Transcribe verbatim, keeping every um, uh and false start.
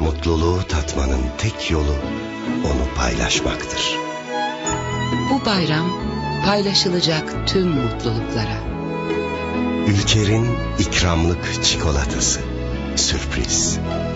Mutluluğu tatmanın tek yolu onu paylaşmaktır. Bu bayram paylaşılacak tüm mutluluklara. Ülker'in ikramlık çikolatası. Sürpriz.